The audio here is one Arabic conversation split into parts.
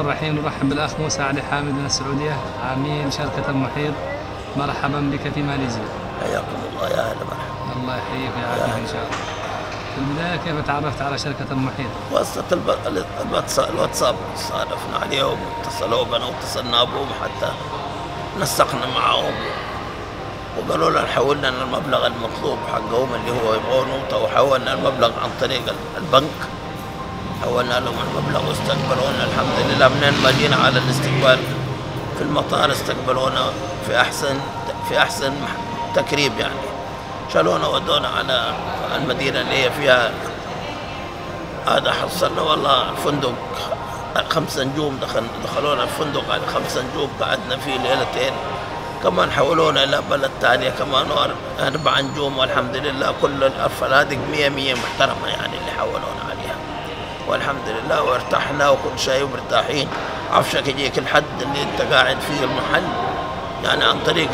الرحيم. نرحب بالأخ موسى علي حامد من السعودية، عميل شركة المحيط. مرحبا بك في ماليزيا. حياكم الله، يا أهلا مرحبا. الله يحييك ويعافيك إن شاء الله. في البداية كيف تعرفت على شركة المحيط؟ واسطة الواتساب صادفنا عليهم واتصلوا بنا واتصلنا بهم حتى نسقنا معهم وقالوا لنا حولنا المبلغ المطلوب حقهم اللي هو يبغونه، وحولنا المبلغ عن طريق البنك. حولنا لهم المبلغ واستقبلونا الحمد لله. من ما جينا على الاستقبال في المطار استقبلونا في أحسن تكريم يعني. شالونا ودونا على المدينة اللي هي فيها. هذا حصلنا والله الفندق 5 نجوم، دخلونا الفندق على 5 نجوم، قعدنا فيه ليلتين. كمان حولونا إلى بلد ثانية كمان 4 نجوم، والحمد لله كل الفنادق 100 محترمة يعني اللي حولونا عليها، والحمد لله. وارتحنا وكل شيء ومرتاحين. عفشك يجيك الحد اللي انت قاعد فيه المحل يعني عن طريق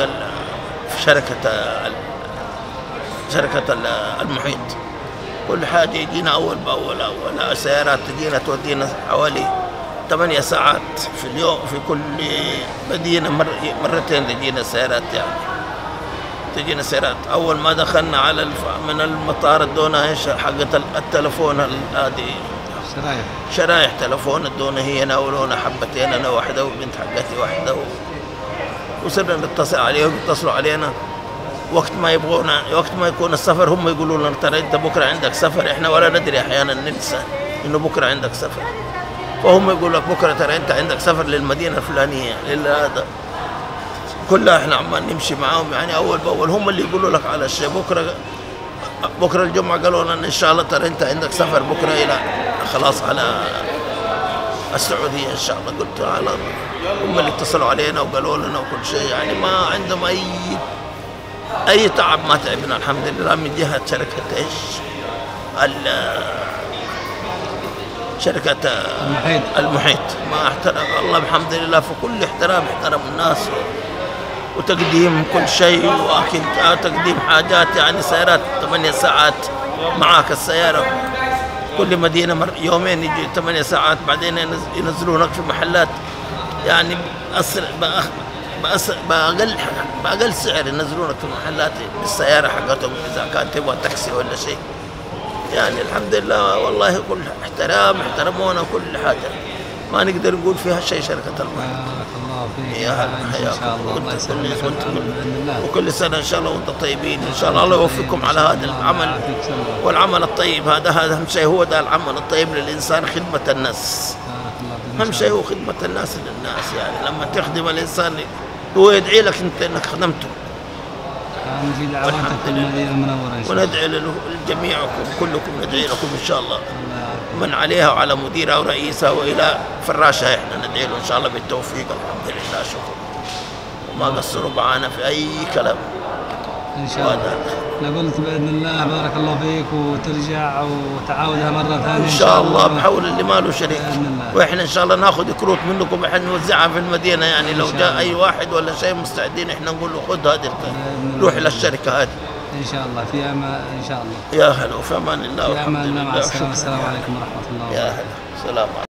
شركة المحيط. كل حاجة يجينا أول بأول. سيارات تجينا تودينا حوالي 8 ساعات في اليوم في كل مدينة، مرتين تجينا سيارات يعني. تجينا سيارات. أول ما دخلنا على من المطار ادونا ايش حقة التلفون هذه شرايح تلفون ادونا، هي ناولونا حبتين أنا واحدة وبنت حقتي واحدة، وصرنا نتصل عليهم يتصلوا علينا وقت ما يبغونا. وقت ما يكون السفر هم يقولوا لنا ترى انت بكره عندك سفر، احنا ولا ندري، احيانا ننسى انه بكره عندك سفر، فهم يقول لك بكره ترى انت عندك سفر للمدينه الفلانيه هذا. كلها احنا عمال نمشي معاهم يعني اول باول. هم اللي يقولوا لك على الشيء. بكره الجمعه قالوا لنا ان شاء الله ترى انت عندك سفر بكره الى خلاص على السعوديه ان شاء الله. قلت على الله. هم اللي اتصلوا علينا وقالوا لنا وكل شيء يعني. ما عندهم أي تعب، ما تعبنا الحمد لله من جهة شركة المحيط. ما احترم الله الحمد لله، في كل احترام احترم الناس وتقديم كل شيء، وأكيد تقديم حاجات يعني. سيارات 8 ساعات معاك السيارة، كل مدينة يومين يجي 8 ساعات، بعدين ينزلونك في محلات يعني بأقل سعر ينزلونك في المحلات بالسيارة حقتهم إذا كان تبغى تاكسي ولا شيء يعني. الحمد لله والله كل احترمونا وكل حاجة، ما نقدر نقول فيها شيء. شركة المحيط بارك الله فيك. يا هلا، إن شاء الله الله يسلمك وكل سنة إن شاء الله وأنتم طيبين إن شاء الله. الله يوفقكم على هذا العمل والعمل الطيب. هذا أهم شيء، هو ده العمل الطيب للإنسان، خدمة الناس. أهم شيء هو خدمة الناس للناس يعني. لما تخدم الإنسان هو يدعي لك أنت إنك خدمته. في دعواتك المدينة المنورة إن شاء الله. وندعي لجميعكم كلكم، ندعي لكم إن شاء الله، من عليها وعلى مديرها ورئيسها وإلى فراشها. إحنا ندعي له إن شاء الله بالتوفيق الحمد لله. شكرا، وما قصروا معنا في أي كلام إن شاء الله. قلت بإذن الله بارك الله فيك وترجع وتعاودها مرة ثانية إن شاء الله بحول اللي ما له شريك. وإحنا إن شاء الله ناخذ كروت منكم إحنا نوزعها في المدينة يعني. لو جاء أي واحد ولا شيء مستعدين إحنا نقول له خذ هذه روح للشركة هذه إن شاء الله. في أمان إن شاء الله. يا هلا، وفي أمان الله. في أمان الله. مع السلامة. السلام عليكم ورحمة الله وبركاته. يا هلا، سلام عليكم.